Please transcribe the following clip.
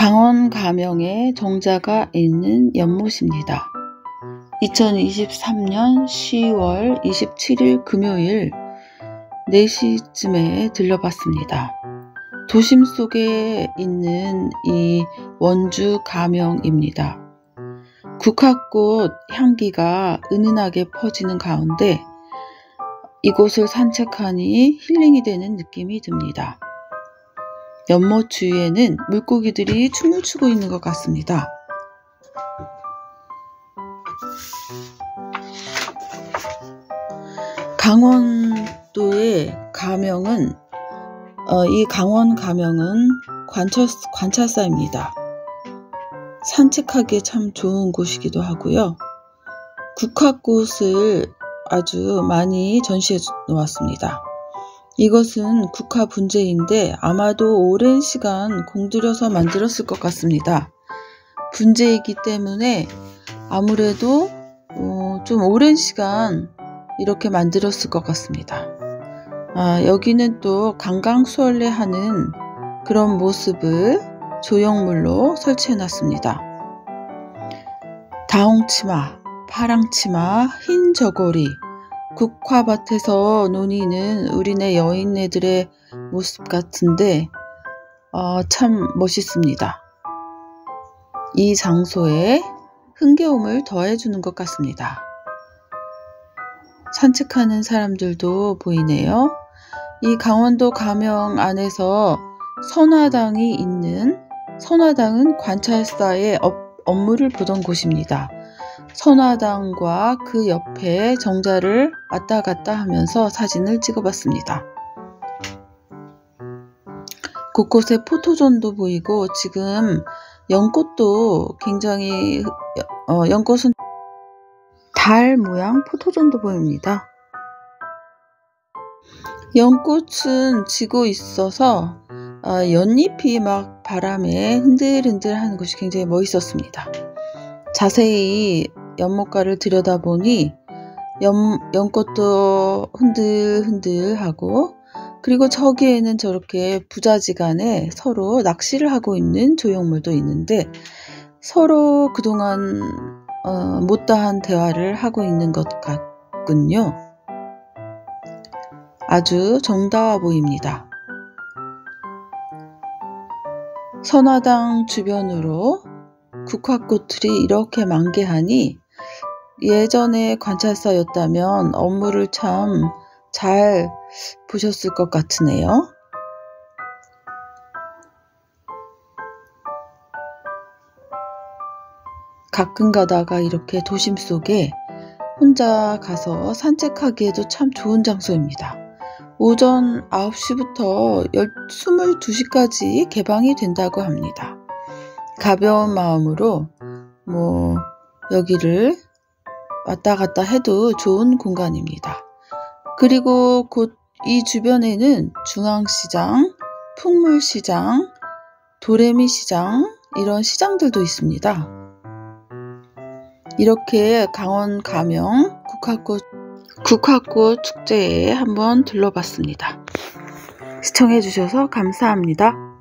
강원 가명에 정자가 있는 연못입니다. 2023년 10월 27일 금요일 4시쯤에 들려봤습니다. 도심 속에 있는 이 원주 가명입니다. 국화꽃 향기가 은은하게 퍼지는 가운데 이곳을 산책하니 힐링이 되는 느낌이 듭니다. 연못 주위에는 물고기들이 춤을 추고 있는 것 같습니다. 강원도의 가명은 이 강원 가명은 관찰사입니다. 산책하기에 참 좋은 곳이기도 하고요. 국화꽃을 아주 많이 전시해 놓았습니다. 이것은 국화 분재인데 아마도 오랜 시간 공들여서 만들었을 것 같습니다. 분재이기 때문에 아무래도 좀 오랜 시간 이렇게 만들었을 것 같습니다. 여기는 또 강강수월래하는 그런 모습을 조형물로 설치해 놨습니다. 다홍치마, 파랑치마, 흰 저고리, 국화밭에서 노니는 우리네 여인네들의 모습 같은데 참 멋있습니다. 이 장소에 흥겨움을 더해주는 것 같습니다. 산책하는 사람들도 보이네요. 이 강원도 가명 안에서 선화당은 관찰사의 업무를 보던 곳입니다. 선화당과 그 옆에 정자를 왔다 갔다 하면서 사진을 찍어봤습니다. 곳곳에 포토존도 보이고 지금 연꽃도 굉장히 연꽃은 달 모양 포토존도 보입니다. 연꽃은 지고 있어서 연잎이 막 바람에 흔들흔들 하는 것이 굉장히 멋있었습니다. 자세히 연못가를 들여다보니 연꽃도 흔들흔들하고 그리고 저기에는 저렇게 부자지간에 서로 낚시를 하고 있는 조형물도 있는데 서로 그동안 못다한 대화를 하고 있는 것 같군요. 아주 정다워 보입니다. 선화당 주변으로 국화꽃들이 이렇게 만개하니 예전에 관찰사였다면 업무를 참 잘 보셨을 것 같으네요. 가끔 가다가 이렇게 도심 속에 혼자 가서 산책하기에도 참 좋은 장소입니다. 오전 9시부터 22시까지 개방이 된다고 합니다. 가벼운 마음으로 여기를 왔다 갔다 해도 좋은 공간입니다. 그리고 곧 이 주변에는 중앙시장, 풍물시장, 도래미시장 이런 시장들도 있습니다. 이렇게 강원 가명 국화꽃 축제에 한번 둘러봤습니다. 시청해 주셔서 감사합니다.